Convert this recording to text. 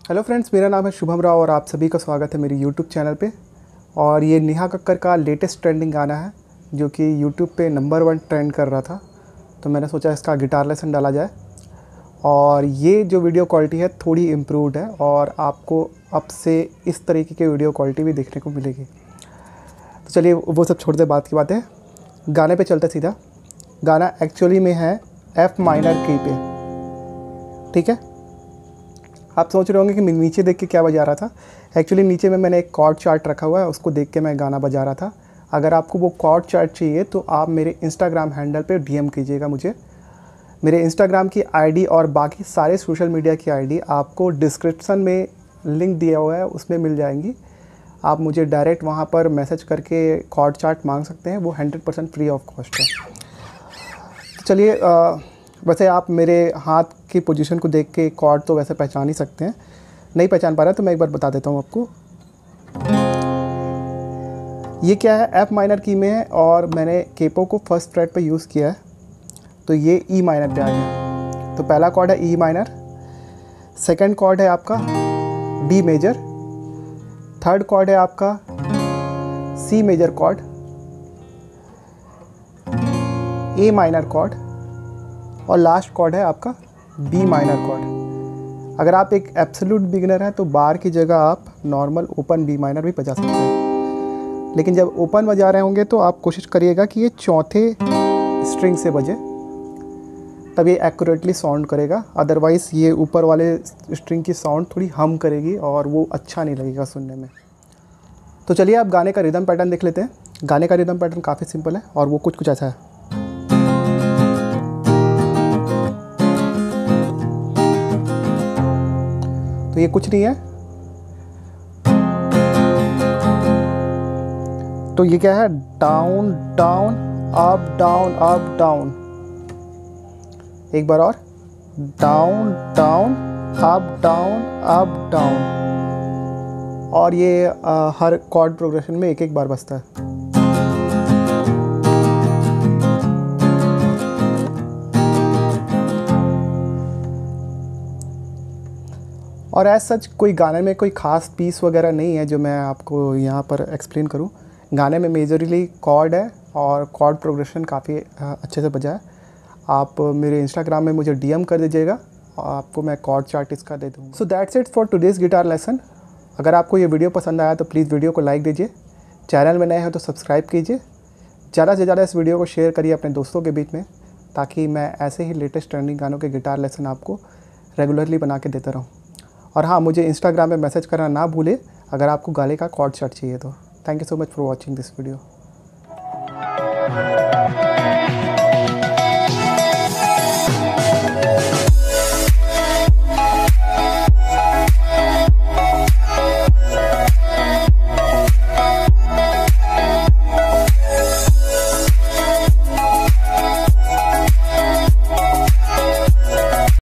Hello friends, मेरा नाम है शुभम राव और आप सभी का स्वागत है मेरी यूट्यूब चैनल पे। और ये नेहा कक्कर का लेटेस्ट ट्रेंडिंग गाना है जो कि यूट्यूब पे नंबर 1 ट्रेंड कर रहा था। तो मैंने सोचा इसका गिटार लेसन डाला जाए। और ये जो वीडियो क्वालिटी है थोड़ी इम्प्रूव्ड है और आपको अब से इस तरीके की वीडियो क्वालिटी भी देखने को मिलेगी। तो चलिए वो सब छोड़ दे, बात की बात है, गाने पे चलते सीधा। गाना एक्चुअली में है F माइनर की पे, ठीक है। आप सोच रहे होंगे कि मैं नीचे देख के क्या बजा रहा था। एक्चुअली नीचे में मैंने एक कॉर्ड चार्ट रखा हुआ है, उसको देख के मैं गाना बजा रहा था। अगर आपको वो कॉर्ड चार्ट चाहिए तो आप मेरे इंस्टाग्राम हैंडल पे डीएम कीजिएगा मुझे। मेरे इंस्टाग्राम की आईडी और बाकी सारे सोशल मीडिया की आईडी आपको डिस्क्रिप्शन में लिंक दिया हुआ है, उसमें मिल जाएंगी। आप मुझे डायरेक्ट वहाँ पर मैसेज करके कॉर्ड चार्ट मांग सकते हैं, वो 100% फ्री ऑफ कॉस्ट है। तो चलिए, वैसे आप मेरे हाथ की पोजीशन को देख के कॉर्ड तो वैसे पहचान ही सकते हैं। नहीं पहचान पा रहा तो मैं एक बार बता देता हूँ आपको। ये क्या है, एफ माइनर की में है और मैंने केपो को फर्स्ट फ्रेट पे यूज़ किया है, तो ये ई माइनर पे आ गया। तो पहला कॉर्ड है ई माइनर, सेकंड कॉर्ड है आपका डी मेजर, थर्ड कॉर्ड है आपका C major chord, A minor chord और लास्ट कॉर्ड है आपका बी माइनर कॉर्ड। अगर आप एक एब्सोल्यूट बिगिनर हैं तो बार की जगह आप नॉर्मल ओपन बी माइनर भी बजा सकते हैं, लेकिन जब ओपन बजा रहे होंगे तो आप कोशिश करिएगा कि ये चौथे स्ट्रिंग से बजे, तब ये एक्यूरेटली साउंड करेगा। अदरवाइज़ ये ऊपर वाले स्ट्रिंग की साउंड थोड़ी हम करेगी और वो अच्छा नहीं लगेगा सुनने में। तो चलिए आप गाने का रिदम पैटर्न देख लेते हैं। गाने का रिदम पैटर्न काफ़ी सिंपल है और वो कुछ ऐसा है। तो ये कुछ नहीं है, तो ये क्या है, down down up down up down. एक बार और, down down up down up down. और ये हर कॉर्ड प्रोग्रेशन में एक एक बार बजता है। और एज सच कोई गाने में कोई ख़ास पीस वगैरह नहीं है जो मैं आपको यहाँ पर एक्सप्लेन करूँ। गाने में मेजरली कॉर्ड है और कॉर्ड प्रोग्रेशन काफ़ी अच्छे से बजा है। आप मेरे इंस्टाग्राम में मुझे डीएम कर दीजिएगा, आपको मैं कॉर्ड चार्ट इसका दे दूँगा। So that's it for today's guitar lesson. अगर आपको ये वीडियो पसंद आया तो प्लीज़ वीडियो को लाइक दीजिए, चैनल में नए हो तो सब्सक्राइब कीजिए, ज़्यादा से ज़्यादा इस वीडियो को शेयर करिए अपने दोस्तों के बीच में, ताकि मैं ऐसे ही लेटेस्ट ट्रेंडिंग गानों के गिटार लेसन आपको रेगुलरली बना के देता रहूँ। और हाँ, मुझे इंस्टाग्राम पे मैसेज करना ना भूले अगर आपको गाने का कॉर्ड चार्ट चाहिए तो। Thank you so much for watching this video.